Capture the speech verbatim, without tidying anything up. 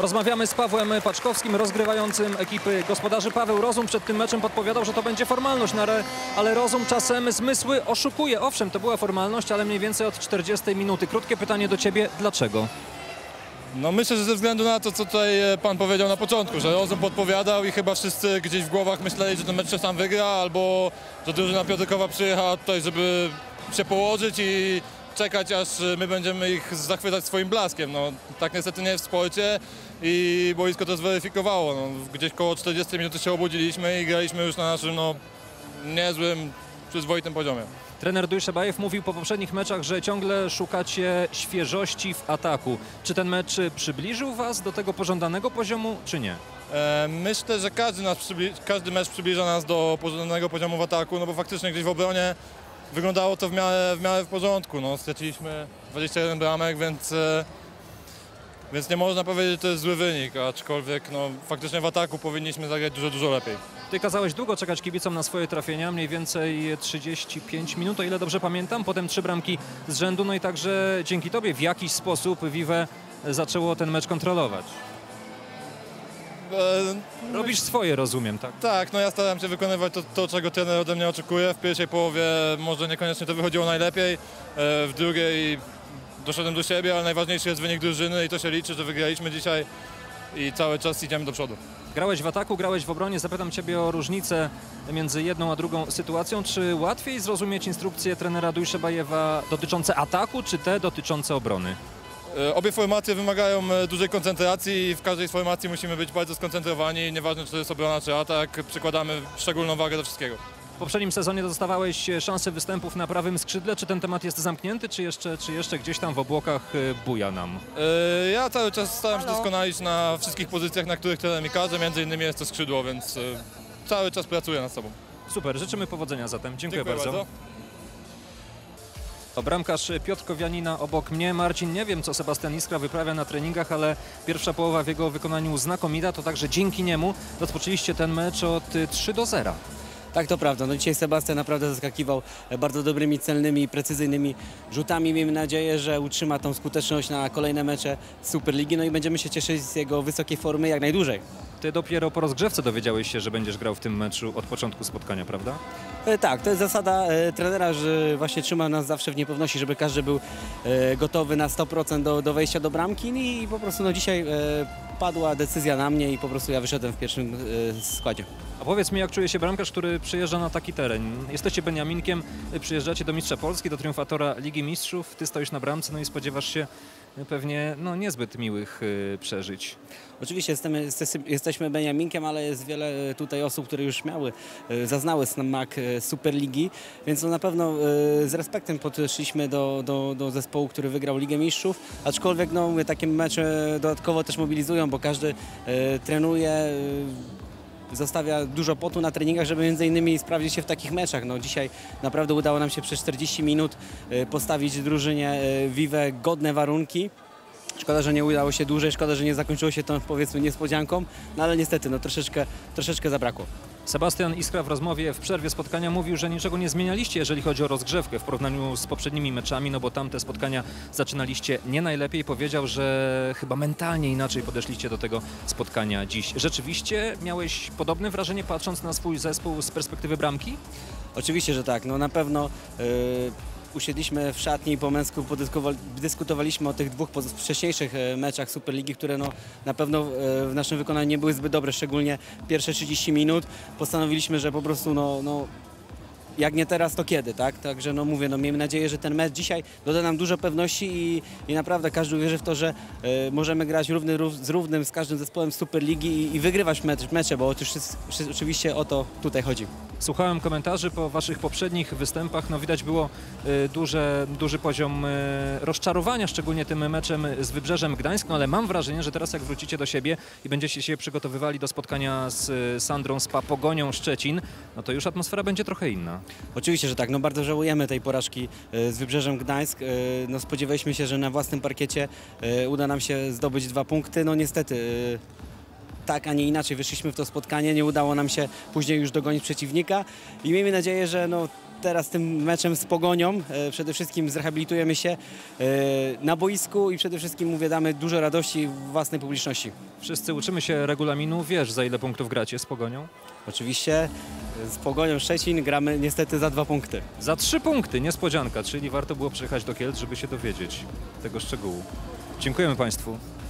Rozmawiamy z Pawłem Paczkowskim, rozgrywającym ekipy gospodarzy. Paweł, rozum przed tym meczem podpowiadał, że to będzie formalność, no ale, ale rozum czasem zmysły oszukuje. Owszem, to była formalność, ale mniej więcej od czterdziestej minuty. Krótkie pytanie do ciebie, dlaczego? No myślę, że ze względu na to, co tutaj pan powiedział na początku, że rozum podpowiadał i chyba wszyscy gdzieś w głowach myśleli, że ten mecz sam wygra, albo że drużyna Piotrkowa przyjechała tutaj, żeby się położyć i czekać, aż my będziemy ich zachwycać swoim blaskiem. No, tak niestety nie jest w sporcie i boisko to zweryfikowało. No, gdzieś koło czterdziestej minuty się obudziliśmy i graliśmy już na naszym no, niezłym, przyzwoitym poziomie. Trener Dujszebajew mówił po poprzednich meczach, że ciągle szukacie świeżości w ataku. Czy ten mecz przybliżył was do tego pożądanego poziomu, czy nie? E, myślę, że każdy, nas każdy mecz przybliża nas do pożądanego poziomu w ataku, no bo faktycznie gdzieś w obronie wyglądało to w miarę w, miarę w porządku. No, straciliśmy dwadzieścia jeden bramek, więc, e, więc nie można powiedzieć, że to jest zły wynik, aczkolwiek no, faktycznie w ataku powinniśmy zagrać dużo, dużo lepiej. Ty kazałeś długo czekać kibicom na swoje trafienia, mniej więcej trzydzieści pięć minut, o ile dobrze pamiętam, potem trzy bramki z rzędu, no i także dzięki tobie w jakiś sposób Vive zaczęło ten mecz kontrolować. E, Robisz swoje, rozumiem, tak? Tak, no ja starałem się wykonywać to, to, czego trener ode mnie oczekuje. W pierwszej połowie może niekoniecznie to wychodziło najlepiej, e, w drugiej doszedłem do siebie, ale najważniejszy jest wynik drużyny i to się liczy, że wygraliśmy dzisiaj i cały czas idziemy do przodu. Grałeś w ataku, grałeś w obronie. Zapytam ciebie o różnicę między jedną a drugą sytuacją. Czy łatwiej zrozumieć instrukcje trenera Dujszebajewa dotyczące ataku, czy te dotyczące obrony? Obie formacje wymagają dużej koncentracji i w każdej formacji musimy być bardzo skoncentrowani. Nieważne, czy to jest obrona, czy atak, przykładamy szczególną wagę do wszystkiego. W poprzednim sezonie dostawałeś szansę występów na prawym skrzydle. Czy ten temat jest zamknięty, czy jeszcze, czy jeszcze gdzieś tam w obłokach buja nam? Ja cały czas staram się doskonalić na wszystkich pozycjach, na których trener mi każe. Między innymi jest to skrzydło, więc cały czas pracuję nad sobą. Super, życzymy powodzenia zatem. Dziękuję, Dziękuję bardzo. bardzo. To bramkarz Piotr Kowianina obok mnie. Marcin, nie wiem, co Sebastian Iskra wyprawia na treningach, ale pierwsza połowa w jego wykonaniu znakomita, to także dzięki niemu rozpoczęliście ten mecz od trzy do zera. Tak, to prawda. No dzisiaj Sebastian naprawdę zaskakiwał bardzo dobrymi, celnymi i precyzyjnymi rzutami. Miejmy nadzieję, że utrzyma tą skuteczność na kolejne mecze Superligi, no i będziemy się cieszyć z jego wysokiej formy jak najdłużej. Ty dopiero po rozgrzewce dowiedziałeś się, że będziesz grał w tym meczu od początku spotkania, prawda? E, tak, to jest zasada e, trenera, że właśnie trzyma nas zawsze w niepewności, żeby każdy był e, gotowy na sto procent do, do wejścia do bramki i, i po prostu no, dzisiaj e, padła decyzja na mnie i po prostu ja wyszedłem w pierwszym e, składzie. A powiedz mi, jak czuje się bramkarz, który przyjeżdża na taki teren? Jesteście Beniaminkiem, przyjeżdżacie do mistrza Polski, do triumfatora Ligi Mistrzów, ty stoisz na bramce, no i spodziewasz się pewnie no, niezbyt miłych y, przeżyć. Oczywiście jesteśmy, jesteśmy Beniaminkiem, ale jest wiele tutaj osób, które już miały, zaznały smak Superligi, więc no na pewno z respektem podeszliśmy do, do, do zespołu, który wygrał Ligę Mistrzów, aczkolwiek no, takie mecze dodatkowo też mobilizują, bo każdy e, trenuje, e, zostawia dużo potu na treningach, żeby między innymi sprawdzić się w takich meczach. No, dzisiaj naprawdę udało nam się przez czterdzieści minut e, postawić drużynie e, Vive godne warunki. Szkoda, że nie udało się dłużej, szkoda, że nie zakończyło się tą, powiedzmy, niespodzianką, no ale niestety no, troszeczkę, troszeczkę zabrakło. Sebastian Iskra w rozmowie w przerwie spotkania mówił, że niczego nie zmienialiście, jeżeli chodzi o rozgrzewkę w porównaniu z poprzednimi meczami, no bo tamte spotkania zaczynaliście nie najlepiej. Powiedział, że chyba mentalnie inaczej podeszliście do tego spotkania dziś. Rzeczywiście miałeś podobne wrażenie, patrząc na swój zespół z perspektywy bramki? Oczywiście, że tak. No na pewno yy... usiedliśmy w szatni i po męsku dyskutowaliśmy o tych dwóch wcześniejszych meczach Superligi, które no, na pewno w naszym wykonaniu nie były zbyt dobre, szczególnie pierwsze trzydzieści minut. Postanowiliśmy, że po prostu no, no, jak nie teraz, to kiedy, tak? Także no mówię, no miejmy nadzieję, że ten mecz dzisiaj doda nam dużo pewności i, i naprawdę każdy uwierzy w to, że y, możemy grać równy rów, z równym z każdym zespołem Superligi i, i wygrywać mecz, mecze, bo otóż, oczywiście o to tutaj chodzi. Słuchałem komentarzy po waszych poprzednich występach, no widać było y, duże, duży poziom y, rozczarowania, szczególnie tym meczem z Wybrzeżem Gdańsk, no ale mam wrażenie, że teraz jak wrócicie do siebie i będziecie się przygotowywali do spotkania z y, Sandrą Spa Pogonią Szczecin, no to już atmosfera będzie trochę inna. Oczywiście, że tak. No bardzo żałujemy tej porażki z Wybrzeżem Gdańsk. No spodziewaliśmy się, że na własnym parkiecie uda nam się zdobyć dwa punkty. No niestety tak, a nie inaczej wyszliśmy w to spotkanie. Nie udało nam się później już dogonić przeciwnika i miejmy nadzieję, że no, teraz tym meczem z Pogonią e, przede wszystkim zrehabilitujemy się e, na boisku i przede wszystkim, mówię, damy dużo radości własnej publiczności. Wszyscy uczymy się regulaminu. Wiesz, za ile punktów gracie z Pogonią? Oczywiście e, z Pogonią Szczecin gramy niestety za dwa punkty. Za trzy punkty, niespodzianka, czyli warto było przyjechać do Kielc, żeby się dowiedzieć tego szczegółu. Dziękujemy Państwu.